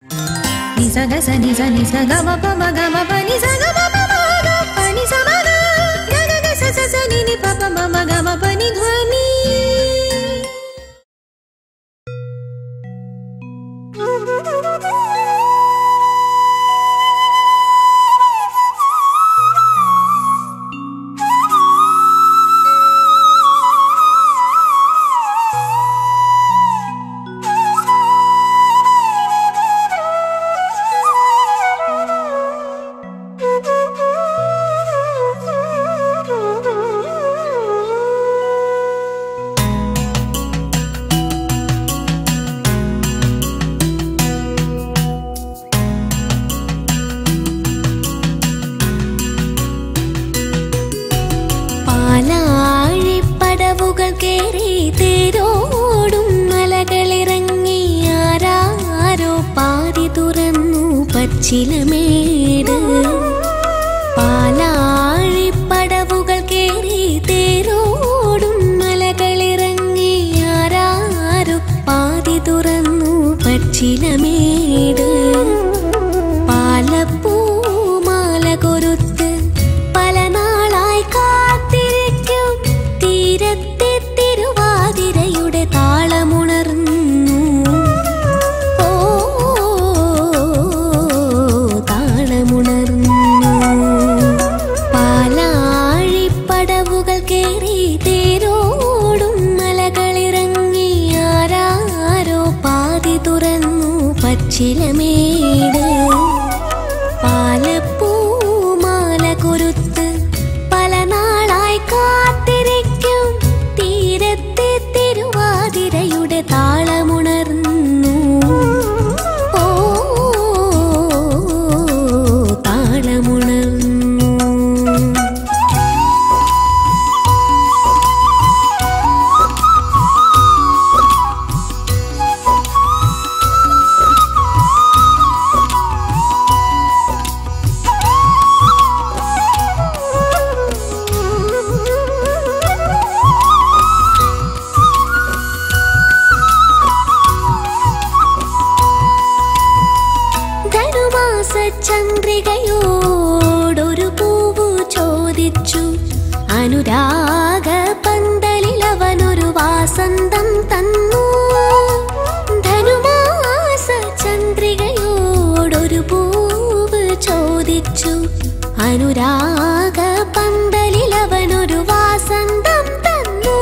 Nisa ga sa nisa ga ma pa nisa ga ma pa ni sa ma ga ga sa ni ni pa pa ma ga ma pa ni dhwani. ചിലമേട് പാലാഴിപ്പടവുകൾ കേറി തേരോടും മലകളിറങ്ങി ആരാരോ പാതി തുറന്നു പച്ചിലമേട് പാലപ്പൂമാല കൊരുത്ത് പല നാളായി കാത്തിരിക്കും തീരത്തെ തിരുവാതിരയുടെ താളമുണർന്നു ചിലമേട് പാലപ്പൂമാല കൊരുത്ത് പല നാളായി കാത്തിരിക്കും തീരത്തെ തിരുവാതിരയുടെ താളമുണർന്നു താളമുണർന്നു. ചന്ദ്രികയോടൊരു പൂവു ചോദിച്ചു അനുരാഗ പന്തലിൽ അവനൊരു വാസന്തം തന്നു. ധനുമാസ ചന്ദ്രികയോടൊരു പൂവ് ചോദിച്ചു അനുരാഗ പന്തലിൽ അവനൊരു വാസന്തം തന്നു.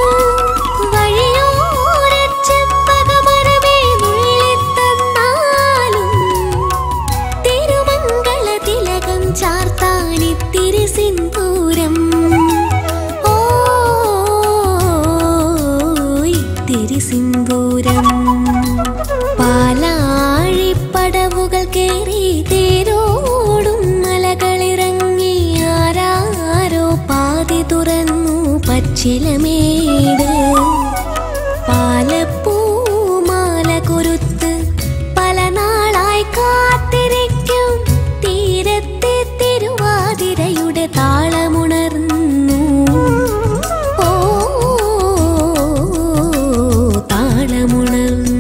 ചാർത്താനിത്തിരി സിന്ദൂരം ഇത്തിരി സിന്ദൂരം പാലാഴിപ്പടവുകൾ കേറി തേരോടും മലകളിറങ്ങി ആരാരോ പാതി തുറന്നു പച്ചിലമേട് പാലപ്പൂമാല കൊരുത്ത് പല നാളായി കാത്തിരിക്കും തീരത്തെ തിരുവാതിരയുടെ താളമുണർന്നു താളമുണർന്നു.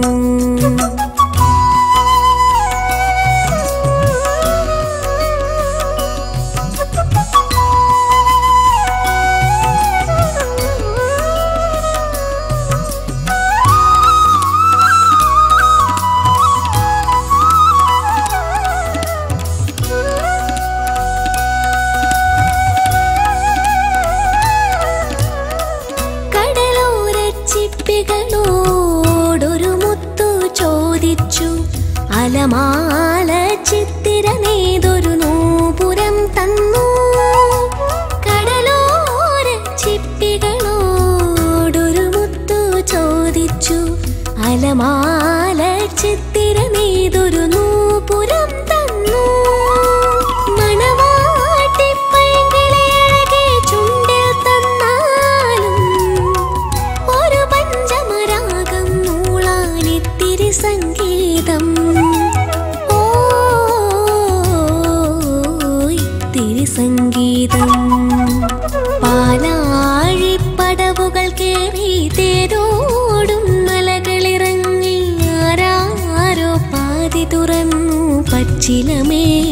ോടൊരു മുത്തു ചോദിച്ചു അലമാല ചിത്തിര നെയ്തൊരു നൂപുരം തന്നു. കടലോര ചിപ്പികളോടൊരു മുത്തു ചോദിച്ചു അലമാല ചിത്തിര നെയ്തൊരു നൂപുരം തന്നു. സംഗീതം ഇത്തിരി സംഗീതം പാലാഴിപ്പടവുകൾ കേറി തേരോടും മലകളിറങ്ങി ആരാരോ പാതി ചിലമേഴുമൊഴുകുന്നു